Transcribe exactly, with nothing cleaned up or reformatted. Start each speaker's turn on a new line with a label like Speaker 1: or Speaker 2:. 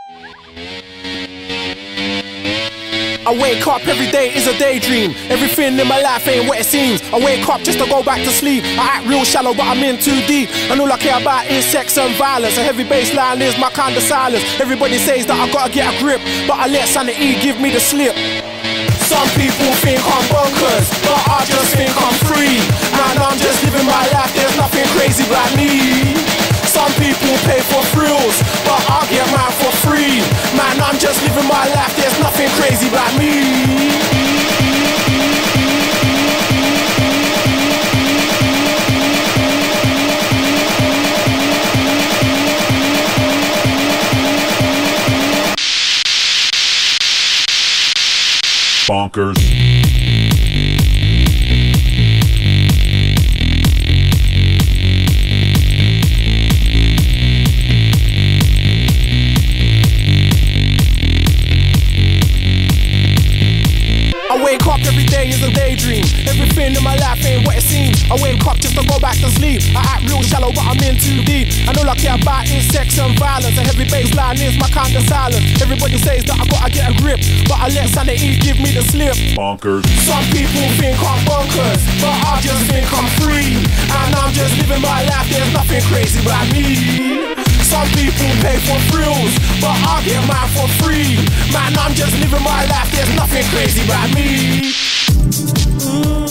Speaker 1: I wake up every day is a daydream. Everything in my life ain't what it seems. I wake up just to go back to sleep. I act real shallow but I'm in too deep. And all I care about is sex and violence. A heavy bass line is my kind of silence. Everybody says that I gotta get a grip, but I let sanity give me the slip. Some people think I'm bonkers, but I just think I'm free. Man, I'm just living my life, there's nothing crazy about me. Some people pay for thrills, but I get mine for free. Man, I'm just living my life, there's nothing crazy about me.
Speaker 2: Bonkers.
Speaker 1: I wake up every day is a daydream. Everything in my life ain't what it seems. I wake up just to go back to sleep. I act real shallow but I'm in too deep. And all I care about is sex and violence. A heavy bass line is my kind of silence. Everybody says that I gotta get a grip, but I let sanity give me the slip.
Speaker 2: Bonkers.
Speaker 1: Some people think I'm bonkers, but I just think I'm free. And I'm just living my life, there's nothing crazy about me. Some people pay for thrills, but I get mine for free. Man, I'm just living my life, there's nothing crazy about me. Mm.